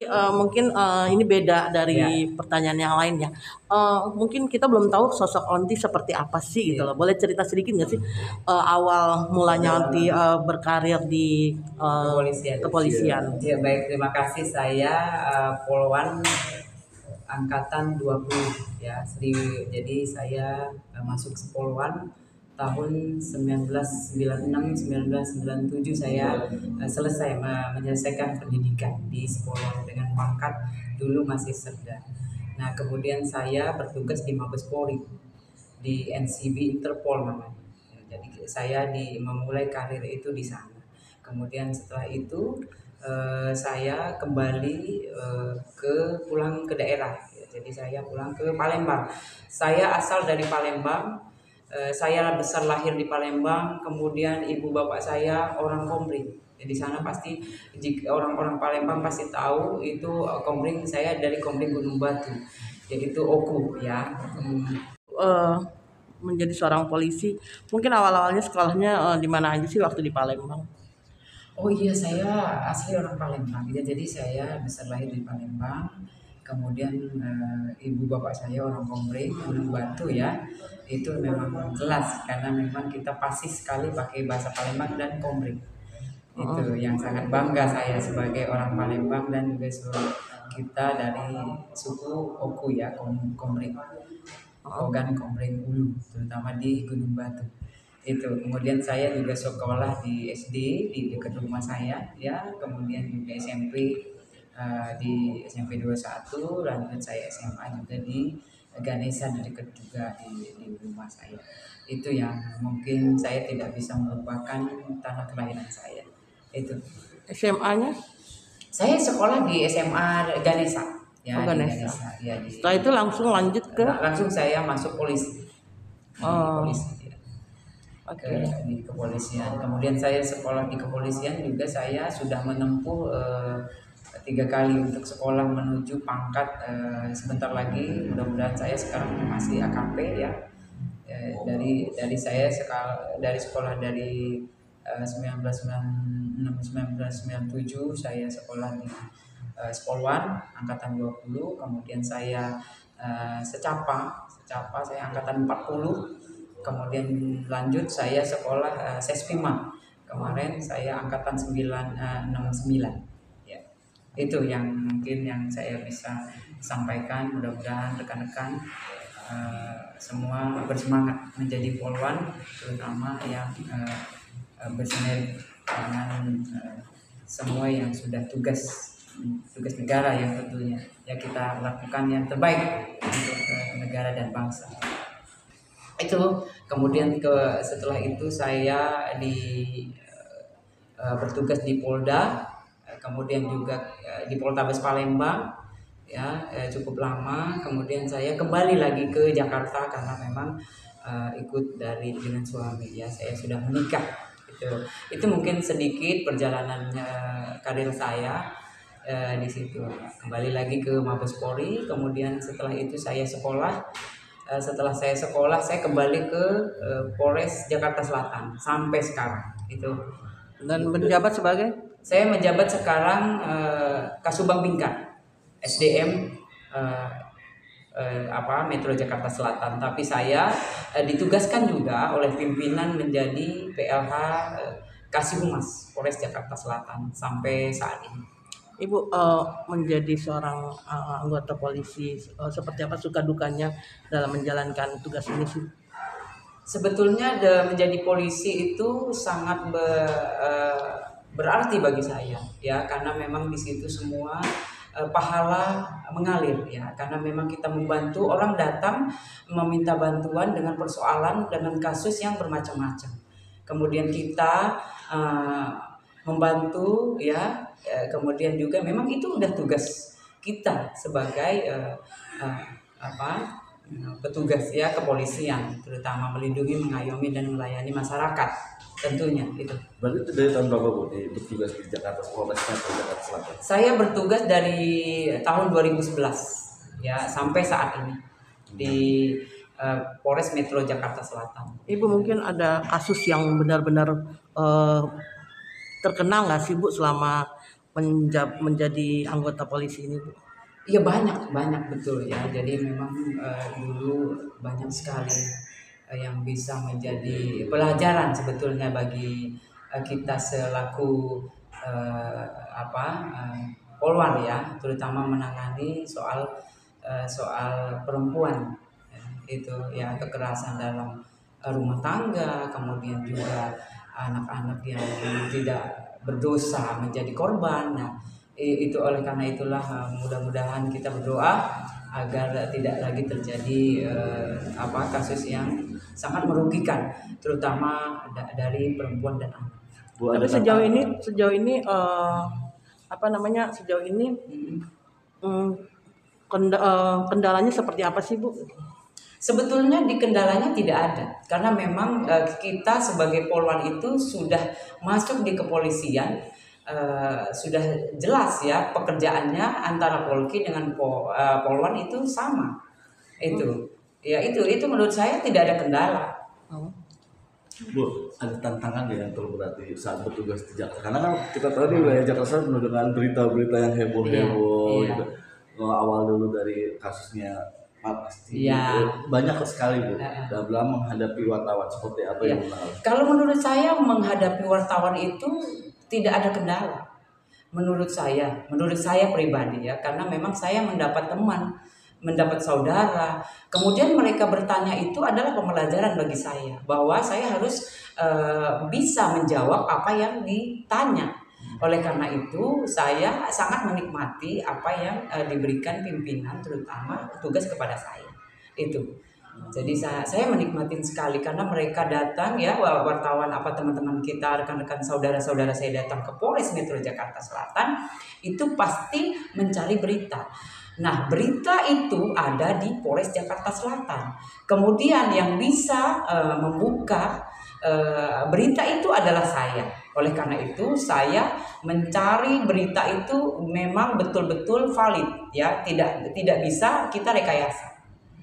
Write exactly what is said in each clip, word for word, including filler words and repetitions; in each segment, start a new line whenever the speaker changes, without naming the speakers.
Eee, mungkin, eee, ini beda
Ya,
dari pertanyaan yang lain ya, eee, mungkin kita belum tahu sosok Onti seperti apa sih gitu loh,
iya.
boleh cerita sedikit nggak sih, eee, awal mulanya Onti, eee, berkarir di, eee,
Kepolisian.
kepolisian?
Ya, baik, terima kasih. Saya uh, Polwan angkatan dua puluh ya. Sri, jadi saya uh, masuk Polwan tahun seribu sembilan ratus sembilan puluh enam seribu sembilan ratus sembilan puluh tujuh saya uh, selesai me- menyelesaikan pendidikan di sekolah dengan pangkat dulu masih Serda. Nah, kemudian saya bertugas di Mabes Polri di N C B Interpol namanya. Ya, jadi saya di memulai karir itu di sana. Kemudian setelah itu eh, saya kembali eh, ke pulang ke daerah. Ya, jadi saya pulang ke Palembang. Saya asal dari Palembang. Eh, saya besar lahir di Palembang. Kemudian ibu bapak saya orang Komering. Jadi di sana pasti jika orang-orang Palembang pasti tahu itu eh, Komering, saya dari Komering Gunung Batu, yaitu Oku ya. Hmm,
Eee, menjadi seorang polisi, mungkin awal-awalnya sekolahnya, eee, di mana aja sih waktu di Palembang?
Oh iya, saya asli orang Palembang. Ya, jadi saya besar lahir di Palembang. Kemudian eh, ibu bapak saya orang Komering, Gunung Batu ya. Itu memang jelas karena memang kita pasti sekali pakai bahasa Palembang dan Komering.
Heeh.
Itu yang sangat bangga saya sebagai orang Palembang dan juga seluruh kita dari suku Oku ya, Kom Komering.
Heeh.
Ogan Komering Ulu, terutama di Gunung Batu. Itu kemudian saya juga sekolah di S D di dekat rumah saya ya, kemudian juga S M P eh, di S M P satu, lanjut saya S M A juga di Ganesha di dekat juga di, di rumah saya. Itu yang mungkin saya tidak bisa melupakan tanah kelahiran saya. Itu.
S M A-nya?
Saya sekolah di S M A Ganesha
Oh,
ya, di
Ganesha.
Ganesha ya, di
Setelah itu langsung lanjut ke,
langsung saya masuk polisi di
oh,
polisi ya, ke
oke.
di kepolisian. Kemudian saya sekolah di kepolisian juga saya sudah menempuh eh, tiga kali untuk sekolah menuju pangkat eh, sebentar lagi mudah-mudahan saya sekarang masih A K P ya. Eh, dari dari saya sekal, dari sekolah dari eh, seribu sembilan ratus sembilan puluh enam seribu sembilan ratus sembilan puluh tujuh saya sekolah di eh, Spolwan angkatan dua puluh, kemudian saya eh, secapa secapa saya angkatan empat puluh, kemudian lanjut saya sekolah eh, Sespima kemarin saya angkatan sembilan eh, enam puluh sembilan ya. Itu yang mungkin yang saya bisa sampaikan, mudah-mudahan rekan-rekan eh, semua bersemangat menjadi polwan, terutama yang eh, eh, bersinergi dengan eh, semua yang sudah tugas tugas negara yang tentunya ya kita lakukan yang terbaik untuk eh, negara dan bangsa. Itu kemudian ke setelah itu saya di eh, bertugas di Polda, eh, kemudian juga eh, di Poltabes Palembang ya, eh, cukup lama. Kemudian saya kembali lagi ke Jakarta karena memang eh, ikut dari dengan suami ya, saya sudah menikah. Itu itu mungkin sedikit perjalanannya karir saya eh, di situ. Kembali lagi ke Mabes Polri, kemudian setelah itu saya sekolah. Eh, setelah saya sekolah saya kembali ke eh, Polres Jakarta Selatan sampai sekarang itu.
Dan menjabat sebagai?
Saya menjabat sekarang eh, Kasubag Bingka S D M eh, eh, apa Metro Jakarta Selatan. Tapi saya eh, ditugaskan juga oleh pimpinan menjadi P L H eh, Kasih Humas Polres Jakarta Selatan sampai saat ini.
Ibu, eee, menjadi seorang, eee, anggota polisi, eee, seperti apa suka dukanya dalam menjalankan tugas ini sih?
Sebetulnya de- menjadi polisi itu sangat be- eh, berarti bagi saya ya, karena memang di situ semua eh, pahala mengalir ya, karena memang kita membantu orang datang meminta bantuan dengan persoalan dengan kasus yang bermacam-macam, kemudian kita eh, membantu ya, eh, kemudian juga memang itu udah tugas kita sebagai eh, eh, apa petugas ya kepolisian, terutama melindungi, mengayomi dan melayani masyarakat tentunya itu.
Berarti itu dari tahun berapa Bu di bertugas di Jakarta, Polres Metro Jakarta Selatan?
Saya bertugas dari tahun dua ribu sebelas ya sampai saat ini di eh, Polres Metro Jakarta Selatan.
Ibu mungkin ada kasus yang benar-benar, eee, terkenal nggak sih Bu selama, menjab, menjadi anggota polisi ini, Bu?
Iya banyak banyak betul ya. Jadi memang eh, dulu banyak sekali eh, yang bisa menjadi pelajaran sebetulnya bagi eh, kita selaku eh, apa eh, polwan ya, terutama menangani soal eh, soal perempuan ya, itu ya kekerasan dalam eh, rumah tangga, kemudian juga anak-anak yang tidak berdosa menjadi korban. Nah, I- itu oleh karena itulah eh, mudah-mudahan kita berdoa agar tidak lagi terjadi eh, apa kasus yang sangat merugikan terutama da- dari perempuan dan anak.
Bu, ada
Tapi sejauh
tantangan.
ini sejauh ini eh, apa namanya sejauh ini
Mm.
mm, kenda- eh, kendalanya seperti apa sih, Bu?
Sebetulnya di kendalanya tidak ada karena memang eh, kita sebagai polwan itu sudah masuk di kepolisian, eh, sudah jelas ya pekerjaannya antara Polki dengan po, eh, polwan itu sama. Itu ya itu itu menurut saya tidak ada kendala.
Oh.
Bu, ada tantangan nggak yang terberat di saat bertugas di Jakarta? Karena kan kita tahu di wilayah Jakarta penuh dengan berita-berita yang heboh-heboh.
Iya,
Gitu. Oh, awal dulu dari kasusnya Pak Pasti.
Iya.
Banyak sekali, Bu.
Heeh.
Dan belum menghadapi wartawan seperti apa
Iya.
yang menang.
Kalau menurut saya menghadapi wartawan itu tidak ada kendala. Menurut saya, menurut saya pribadi ya, karena memang saya mendapat teman, mendapat saudara. Kemudian mereka bertanya itu adalah pembelajaran bagi saya bahwa saya harus eh, bisa menjawab apa yang ditanya. Oleh karena itu, saya sangat menikmati apa yang eh, diberikan pimpinan, terutama tugas kepada saya. Itu. Jadi saya, saya menikmatin sekali karena mereka datang ya wartawan apa teman-teman kita rekan-rekan saudara-saudara saya datang ke Polres Metro Jakarta Selatan itu pasti mencari berita. Nah berita itu ada di Polres Jakarta Selatan. Kemudian yang bisa uh, membuka uh, berita itu adalah saya. Oleh karena itu saya mencari berita itu memang betul-betul valid ya, tidak tidak bisa kita rekayasa.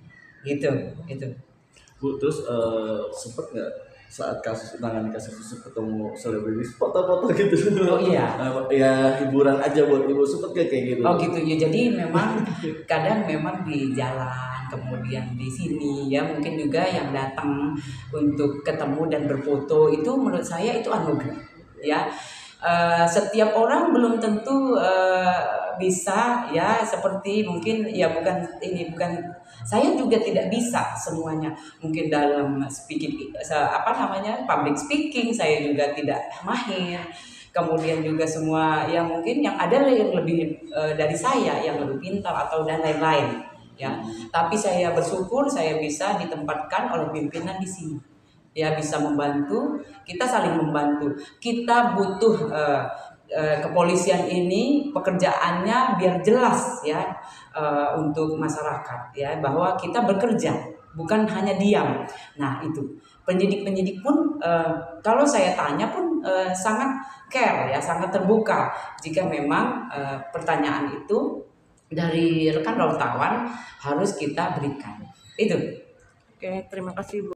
Gitu itu.
Bu, terus eh, sempet nggak saat kasus menangani kasus itu ketemu selebritis foto-foto gitu?
Oh iya.
Eh, ya hiburan aja buat ibu, sempet nggak kayak gitu?
Oh gitu ya. Jadi memang kadang memang di jalan, kemudian di sini ya mungkin juga yang datang untuk ketemu dan berfoto itu menurut saya itu anugerah ya. Uh, setiap orang belum tentu uh, bisa ya seperti mungkin ya bukan ini bukan saya juga tidak bisa semuanya mungkin dalam speaking apa namanya public speaking saya juga tidak mahir, kemudian juga semua yang mungkin yang ada yang lebih uh, dari saya yang lebih pintar atau dan lain-lain ya, tapi saya bersyukur saya bisa ditempatkan oleh pimpinan di sini. Ya bisa membantu, kita saling membantu. Kita butuh uh, uh, kepolisian ini pekerjaannya biar jelas ya uh, untuk masyarakat ya bahwa kita bekerja bukan hanya diam. Nah itu penyidik-penyidik pun uh, kalau saya tanya pun uh, sangat care ya, sangat terbuka jika memang uh, pertanyaan itu dari rekan wartawan harus kita berikan. Itu.
Oke, terima kasih, Bu.